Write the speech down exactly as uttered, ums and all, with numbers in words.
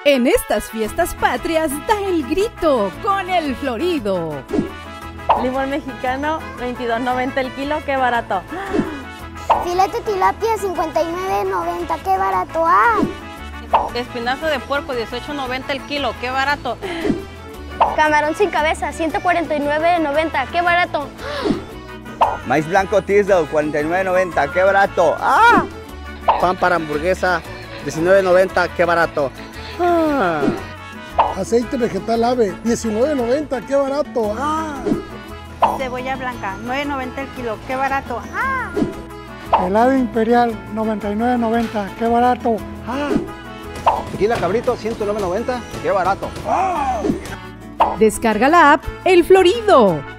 En estas fiestas patrias, da el grito con el Florido. Limón mexicano, veintidós noventa el kilo, qué barato. Filete tilapia, cincuenta y nueve noventa, qué barato. ¡Ah! Espinazo de puerco, dieciocho noventa el kilo, qué barato. Camarón sin cabeza, ciento cuarenta y nueve noventa, qué barato. Maíz blanco Tisdale, cuarenta y nueve noventa, qué barato. ¡Ah! Pan para hamburguesa, diecinueve noventa, qué barato. ¡Ah! Aceite vegetal ave, diecinueve noventa, qué barato. ¡Ah! Cebolla blanca, nueve noventa el kilo, qué barato. ¡Ah! Helado imperial, noventa y nueve noventa, qué barato. ¡Ah! Tequila cabrito, ciento nueve noventa, qué barato. Descarga la app El Florido.